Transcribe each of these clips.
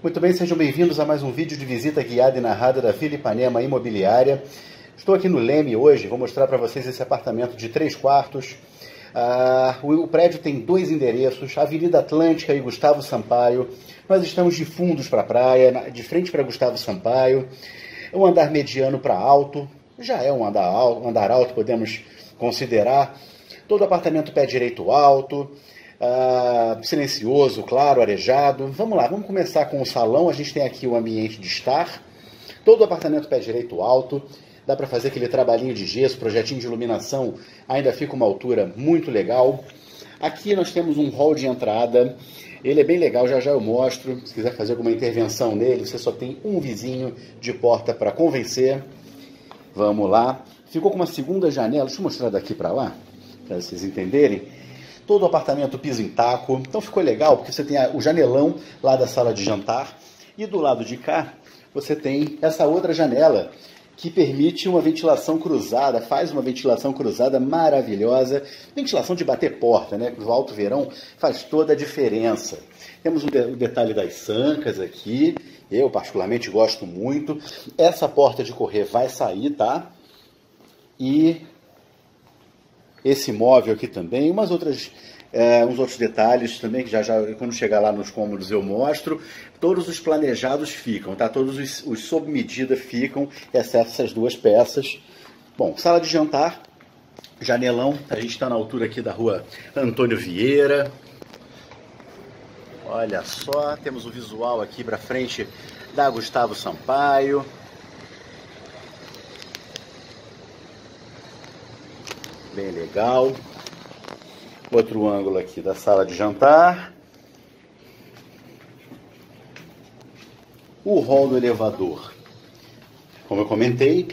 Muito bem, sejam bem-vindos a mais um vídeo de visita guiada e narrada da Vila Ipanema Imobiliária. Estou aqui no Leme hoje, vou mostrar para vocês esse apartamento de 3 quartos. O prédio tem 2 endereços, Avenida Atlântica e Gustavo Sampaio. Nós estamos de fundos para a praia, de frente para Gustavo Sampaio. Um andar mediano para alto, já é um andar alto, podemos considerar. Todo apartamento pé direito alto. Silencioso, claro, arejado. Vamos lá, vamos começar com o salão. A gente tem aqui o ambiente de estar. Todo apartamento pé direito alto. Dá para fazer aquele trabalhinho de gesso, projetinho de iluminação. Ainda fica uma altura muito legal. Aqui nós temos um hall de entrada. Ele é bem legal, já já eu mostro. Se quiser fazer alguma intervenção nele, você só tem um vizinho de porta para convencer. Vamos lá. Ficou com uma segunda janela. Deixa eu mostrar daqui para lá, para vocês entenderem. Todo o apartamento piso em taco. Então ficou legal, porque você tem o janelão lá da sala de jantar. E do lado de cá, você tem essa outra janela, que permite uma ventilação cruzada, faz uma ventilação cruzada maravilhosa. Ventilação de bater porta, né? No alto verão faz toda a diferença. Temos o detalhe das sancas aqui. Eu particularmente gosto muito. Essa porta de correr vai sair, tá? E esse móvel aqui também, uns outros detalhes também, que já quando chegar lá nos cômodos eu mostro. Todos os planejados ficam, tá? Todos os sob medida ficam, exceto essas 2 peças. Bom, sala de jantar, janelão, a gente está na altura aqui da rua Antônio Vieira. Olha só, temos o visual aqui para frente da Gustavo Sampaio. Bem legal. Outro ângulo aqui da sala de jantar. O hall do elevador. Como eu comentei,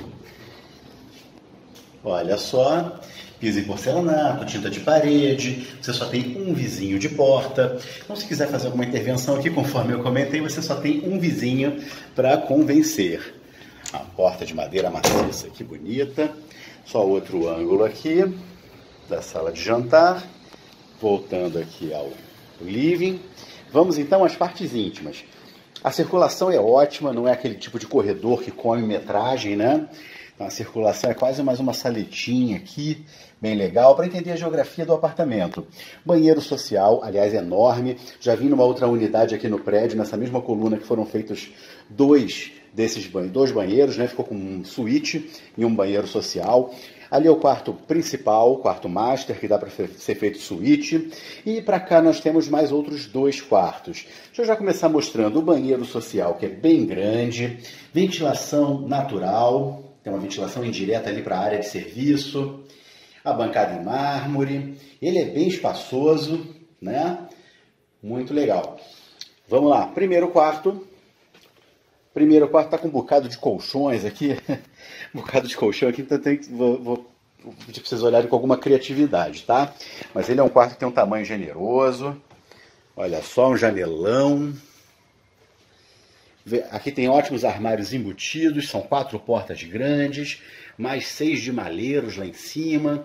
olha só, piso em porcelanato, tinta de parede, você só tem um vizinho de porta. Então, se quiser fazer alguma intervenção aqui, conforme eu comentei, você só tem um vizinho para convencer. A porta de madeira maciça, que bonita. Só outro ângulo aqui da sala de jantar. Voltando aqui ao living. Vamos então às partes íntimas. A circulação é ótima, não é aquele tipo de corredor que come metragem, né? Então, a circulação é quase mais uma saletinha aqui, bem legal, para entender a geografia do apartamento. Banheiro social, aliás, enorme. Já vi numa outra unidade aqui no prédio, nessa mesma coluna, que foram feitos 2 banheiros, né? Ficou com um suíte e um banheiro social. Ali é o quarto principal, o quarto master, que dá para ser feito suíte. E para cá nós temos mais outros 2 quartos. Deixa eu já começar mostrando o banheiro social, que é bem grande. Ventilação natural, tem uma ventilação indireta ali para a área de serviço. A bancada em mármore. Ele é bem espaçoso, né? Muito legal. Vamos lá, primeiro quarto. Primeiro quarto está com um bocado de colchões aqui. Um bocado de colchão aqui, então vou pedir para vocês olharem com alguma criatividade, tá? Mas ele é um quarto que tem um tamanho generoso. Olha só, um janelão. Aqui tem ótimos armários embutidos, são 4 portas grandes, mais 6 de maleiros lá em cima.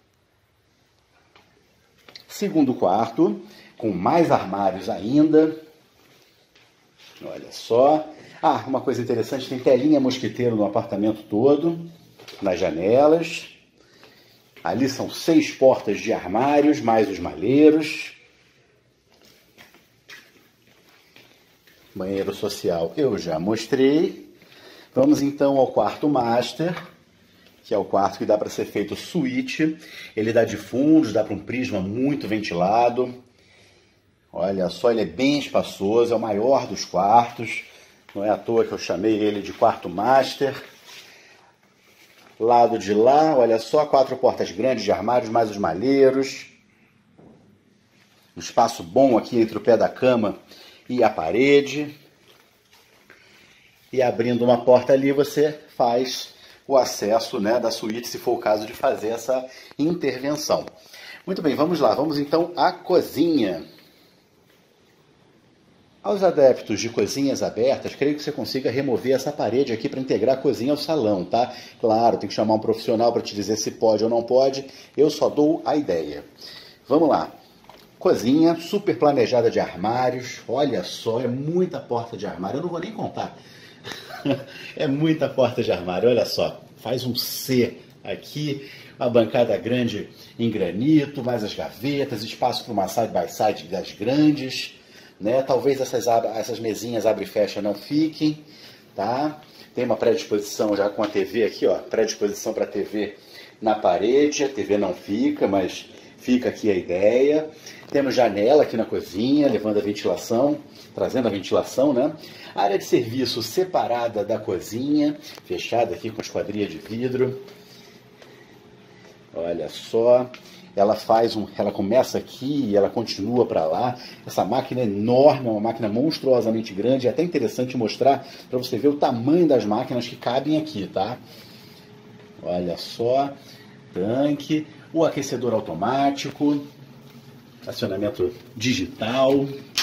Segundo quarto, com mais armários ainda. Olha só. Uma coisa interessante, tem telinha mosquiteiro no apartamento todo, nas janelas. Ali são 6 portas de armários, mais os maleiros. Banheiro social eu já mostrei. Vamos então ao quarto master, que é o quarto que dá para ser feito suíte. Ele dá de fundos, dá para um prisma muito ventilado. Olha só, ele é bem espaçoso, é o maior dos quartos. Não é à toa que eu chamei ele de quarto master. Lado de lá, olha só, 4 portas grandes de armários, mais os maleiros. Um espaço bom aqui entre o pé da cama e a parede. E abrindo uma porta ali, você faz o acesso, né, da suíte, se for o caso de fazer essa intervenção. Muito bem, vamos lá. Vamos então à cozinha. Aos adeptos de cozinhas abertas, creio que você consiga remover essa parede aqui para integrar a cozinha ao salão, tá? Claro, tem que chamar um profissional para te dizer se pode ou não pode. Eu só dou a ideia. Vamos lá. Cozinha super planejada de armários. Olha só, é muita porta de armário. Eu não vou nem contar. É muita porta de armário, olha só. Faz um C aqui, uma bancada grande em granito, mais as gavetas, espaço para uma side by side das grandes, né? Talvez essas mesinhas abre e fecha não fiquem, tá? Tem uma predisposição já com a TV aqui, ó, predisposição para a TV na parede. A TV não fica, mas fica aqui a ideia. Temos janela aqui na cozinha, levando a ventilação, trazendo a ventilação, né? Área de serviço separada da cozinha, fechada aqui com esquadria de vidro. Olha só, ela começa aqui e ela continua para lá. Essa máquina é enorme, é uma máquina monstruosamente grande. É até interessante mostrar para você ver o tamanho das máquinas que cabem aqui, tá? Olha só, tanque, o aquecedor automático, acionamento digital.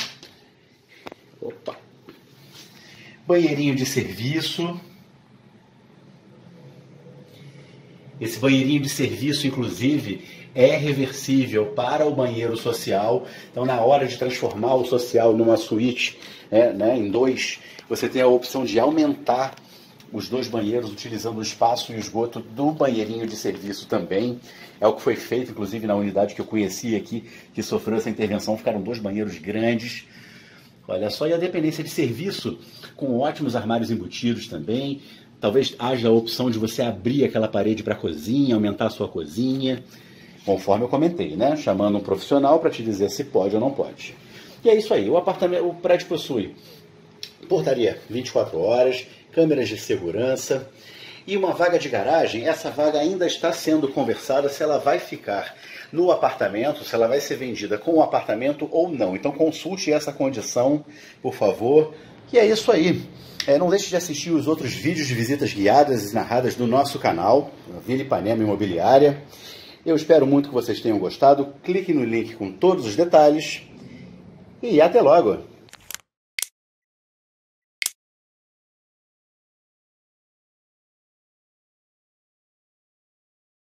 Opa! Banheirinho de serviço. Esse banheirinho de serviço, inclusive, é reversível para o banheiro social. Então, na hora de transformar o social numa suíte, né, em dois, você tem a opção de aumentar os dois banheiros utilizando o espaço e o esgoto do banheirinho de serviço também. É o que foi feito, inclusive, na unidade que eu conheci aqui, que sofreu essa intervenção. Ficaram dois banheiros grandes. Olha só, e a dependência de serviço, com ótimos armários embutidos também. Talvez haja a opção de você abrir aquela parede para a cozinha, aumentar a sua cozinha, conforme eu comentei, né? Chamando um profissional para te dizer se pode ou não pode. E é isso aí, o prédio possui portaria 24 horas, câmeras de segurança e uma vaga de garagem. Essa vaga ainda está sendo conversada se ela vai ficar no apartamento, se ela vai ser vendida com o apartamento ou não. Então consulte essa condição, por favor. E é isso aí. Não deixe de assistir os outros vídeos de visitas guiadas e narradas do nosso canal, Vila Ipanema Imobiliária. Eu espero muito que vocês tenham gostado. Clique no link com todos os detalhes e até logo!